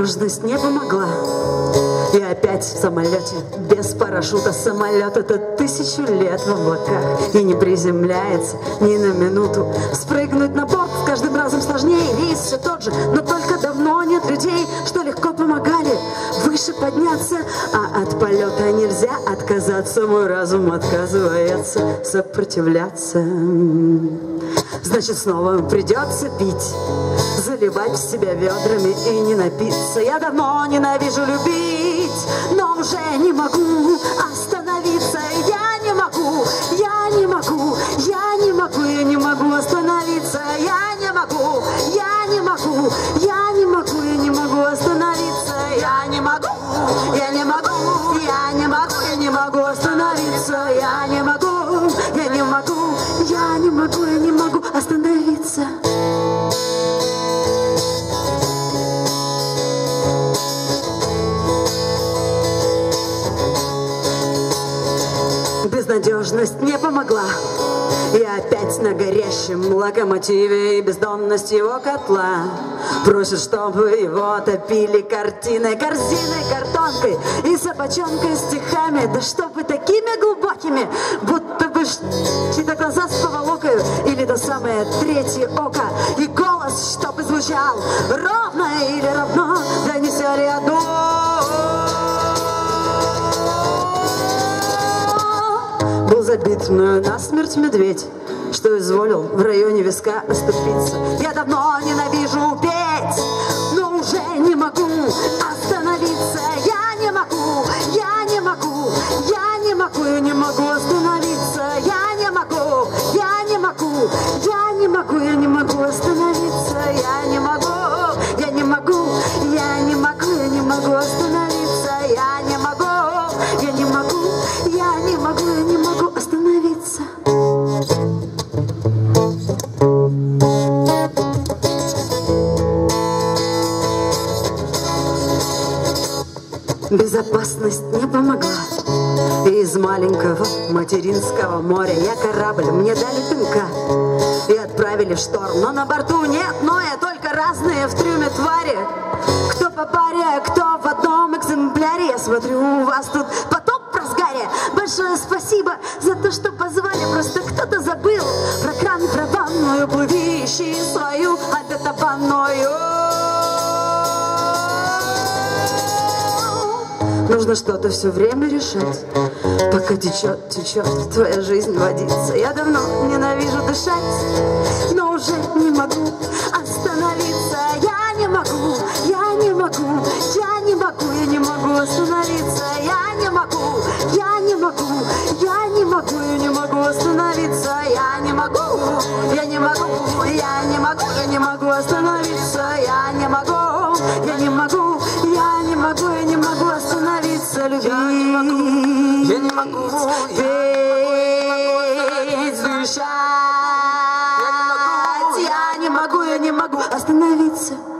Безнадежность не помогла. И опять в самолете, без парашюта. Самолет этот 1000 лет в облаках и не приземляется ни на минуту. Спрыгнуть на борт с каждым разом сложнее. Рейс все тот же, но только давно нет людей, что легко помогали выше подняться. А от полета нельзя отказаться. Мой разум отказывается сопротивляться. Значит, снова придется пить, заливать в себя ведрами и не напиться. Я давно ненавижу любить, но уже не могу остановиться. Я не могу, я не могу, я не могу, я не могу остановиться. Я не могу, я не могу, я не могу, я не могу остановиться. Я не могу, я не могу, я не могу, я не могу остановиться. Я не могу, я не могу, я не могу, я не могу остановиться. Безнадежность не помогла. Я опять на горящем локомотиве, и бездонность его котла просит, чтобы его топили картиной, корзиной, картонкой и собачонкой, стихами. Да чтобы такими глубокими, будто бы чьи-то глаза с поволокою, или то самое третье око. И голос, чтобы звучал ровно или равно, да не все ли одно. Был забит мною насмерть медведь, что изволил в районе виска оступиться. Я давно ненавижу петь, но уже не могу остановиться. Я не могу, я не могу, я не могу, я не могу остановиться. Я не могу, я не могу, я не могу, я не могу остановиться. Я не могу, я не могу, я не могу, я не могу остановиться. Я не могу, я не могу, я не могу, я не могу остановиться. Безопасность не помогла. И из маленького материнского моря я корабль, мне дали пинка и отправили в шторм. Но на борту нет ноя, только разные в трюме твари. Кто по паре, а кто в одном экземпляре. Я смотрю, у вас тут потоп в разгаре. Большое спасибо за то, что позвали. Просто кто-то забыл про кран, про ванную. Плыви, ищи свою обетованную. Нужно что-то все время решать, пока течет, течет твоя жизнь водится. Я давно ненавижу дышать, но уже не могу остановиться. Я не могу, я не могу, я не могу, я не могу остановиться. Я не могу, я не могу, я не могу, я не могу остановиться. Я не могу, я не могу, я не могу, я не могу остановиться. Я не могу, я не могу, я не могу, я не могу остановиться. Любить, я не могу, петь, дышать. Я не могу, я не могу остановиться.